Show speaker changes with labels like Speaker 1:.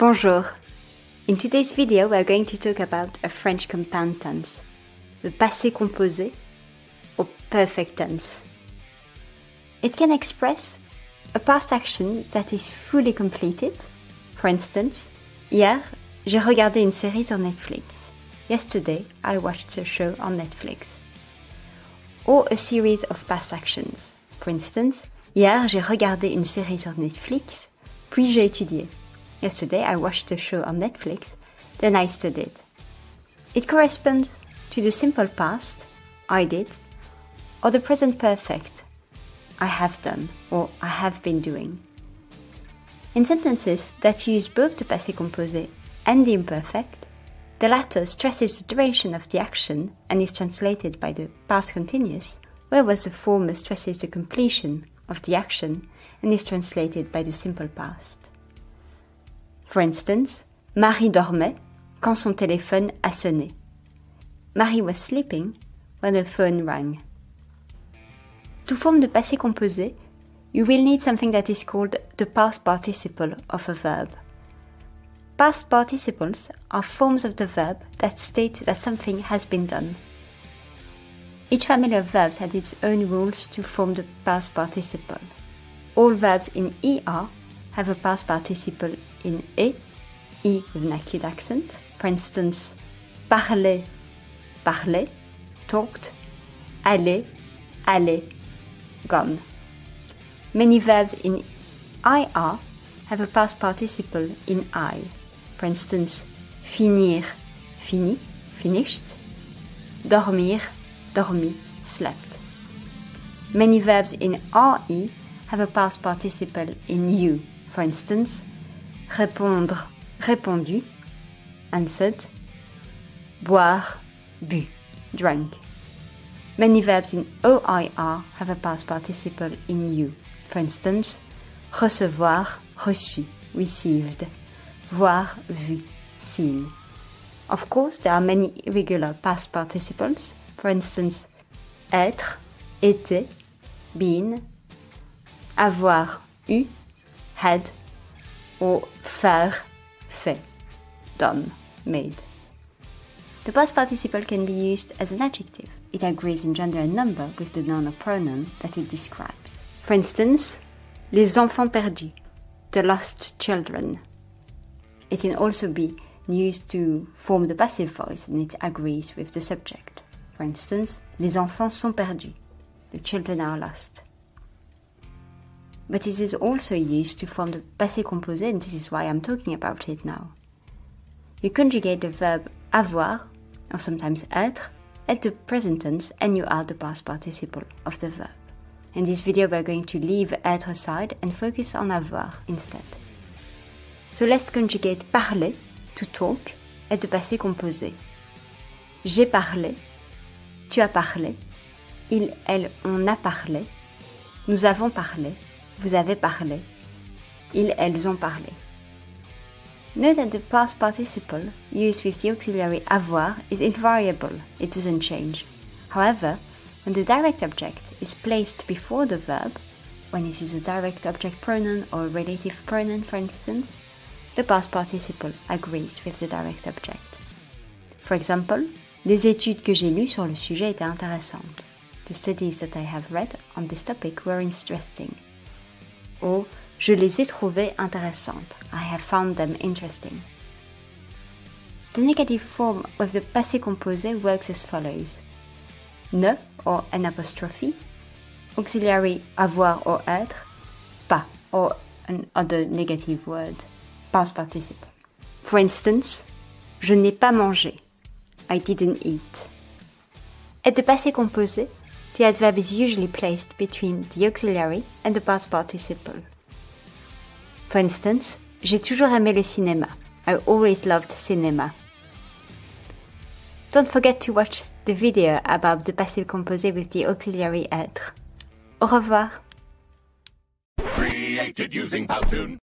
Speaker 1: Bonjour. In today's video we are going to talk about a French compound tense, the passé composé or perfect tense. It can express a past action that is fully completed. For instance, hier, j'ai regardé une série sur Netflix. Yesterday, I watched a show on Netflix. Or a series of past actions. For instance, hier, j'ai regardé une série sur Netflix, puis j'ai étudié. Yesterday, I watched a show on Netflix, then I studied. It corresponds to the simple past, I did, or the present perfect, I have done, or I have been doing. In sentences that use both the passé composé and the imperfect, the latter stresses the duration of the action and is translated by the past continuous, whereas the former stresses the completion of the action and is translated by the simple past. For instance, Marie dormait quand son téléphone a sonné. Marie was sleeping when the phone rang. To form the passé composé, you will need something that is called the past participle of a verb. Past participles are forms of the verb that state that something has been done. Each family of verbs has its own rules to form the past participle. All verbs in ER have a past participle in E with an acute accent. For instance, parler, parlait, talked, aller, allait, gone. Many verbs in IR have a past participle in I. For instance, finir, fini, finished, dormir, dormi, slept. Many verbs in RE have a past participle in U. For instance, répondre, répondu, answered, boire, bu, drank. Many verbs in OIR have a past participle in U. For instance, recevoir, reçu, received, voir, vu, seen. Of course, there are many irregular past participles. For instance, être, été, been, avoir, eu, had, or faire, fait, done, made. The past participle can be used as an adjective. It agrees in gender and number with the noun or pronoun that it describes. For instance, les enfants perdus, the lost children. It can also be used to form the passive voice and it agrees with the subject. For instance, les enfants sont perdus, the children are lost. But it is also used to form the passé composé, and this is why I'm talking about it now. You conjugate the verb avoir, or sometimes être, at the present tense and you add the past participle of the verb. In this video we're going to leave être aside and focus on avoir instead. So let's conjugate parler, to talk, at the passé composé. J'ai parlé, tu as parlé, il, elle, on a parlé, nous avons parlé, vous avez parlé, ils, elles ont parlé. Note that the past participle used with the auxiliary avoir is invariable, it doesn't change. However, when the direct object is placed before the verb, when it is a direct object pronoun or a relative pronoun for instance, the past participle agrees with the direct object. For example, les études que j'ai lues sur le sujet étaient intéressantes. The studies that I have read on this topic were interesting. Or, je les ai trouvées intéressantes. I have found them interesting. The negative form of the passé composé works as follows. Ne, or an apostrophe, auxiliary avoir or être, pas, or another negative word, past participle. For instance, je n'ai pas mangé. I didn't eat. At the passé composé, the adverb is usually placed between the auxiliary and the past participle. For instance, j'ai toujours aimé le cinéma. I always loved cinema. Don't forget to watch the video about the passé composé with the auxiliary être. Au revoir.
Speaker 2: Created using Powtoon.